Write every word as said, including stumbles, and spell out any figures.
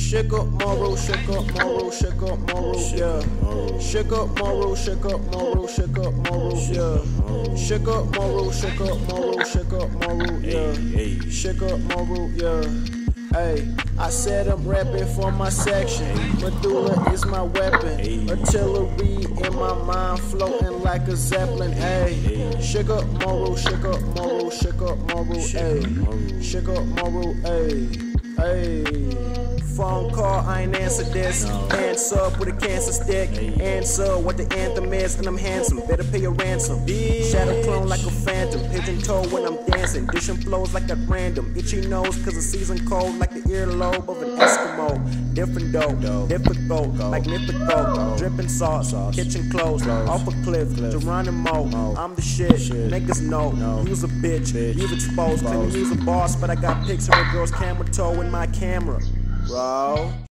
Shake up Monroe, shake up Monroe, shake up Monroe, yeah. Shake up Monroe, shake up Monroe, shake up Monroe, yeah. Shake up Monroe, shake up Monroe, shake up Monroe, yeah. Shake up Monroe, yeah. Hey, I said I'm rapping for my section. Medulla is my weapon. Artillery in my mind, floating like a zeppelin. Hey, shake up Monroe, shake up Monroe, shake up Monroe. Hey, shake up Monroe. Hey, hey. Phone call, I ain't answer this. Hands up with a cancer stick. Answer what the anthem is, and I'm handsome. Better pay your ransom. Shadow clone like a phantom. Pigeon toe when I'm dancing. Dishing flows like at random. Itchy nose cause the season cold like the earlobe of an Eskimo. Different dope, difficult, magnifico. Dripping sauce, kitchen clothes, off a cliff. Geronimo, I'm the shit. Niggas know, use a bitch, use exposed. Claim to use a boss, but I got pics of a girl's camera toe in my camera. Bro.